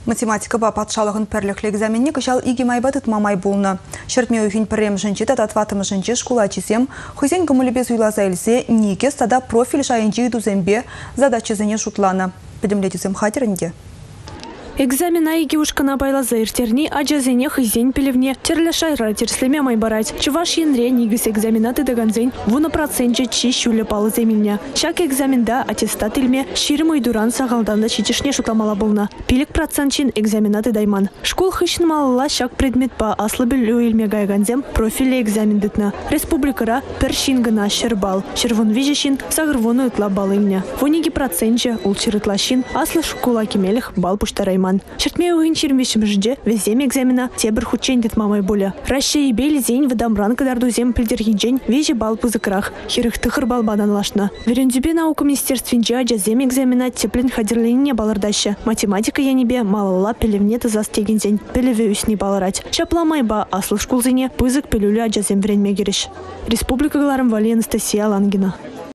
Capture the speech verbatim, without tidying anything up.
Математика ба патшалығын пәрліклі экзаменне кышал иги майбатыт мамай болны. Шертме үйін піррем жынчы тататватымы жынчы школа чизем, хызен гымылебез уйлаза әлсе, неке стада профиль шайынчы идузембе задачызыне шутланы. Білімлетізем хатерінде. Экзамен айги ушкана байлаза иртерни, аджазене хызен пелевне, терлі шайра терслеме майбарать. Чуваш янре нигіс экзаменаты даганзен, вуна процентче чи шулі палы земельня. Шак экзаменда аттестат илме, ширмы и дуран сағалданда читишне шутламала болна. Пилік процентчин экзаменаты дайман. Школ хышын малыла шак предмет па аслы білу илме гайганзем профилі экзамен дытна. Республикара пір шингына шербал. Шервон вижешин сағырвону ытла балы илне. Вуниги процентче ул чирытлашин, аслы школа кемелих бал пуштарайман. Шертме угин чирмешим жде, везем экзамена, тебір хучень дет мамай боля. Россия и бели зень выдамран кадарду зем пильдергинчень, вежи бал пузыкрах, хирых тыхыр бал бадан лашна. Верендюбе наука министерствинче аджазем экзамена теплен хадерлене балардаща. Математика я небе малала пелевнета застегинзень, пелеве усни баларать. Шапламай ба аслы шкулзине, пызык пелюля аджазем вренме гереш. Республика Гларам Вали Анастасия Лангина.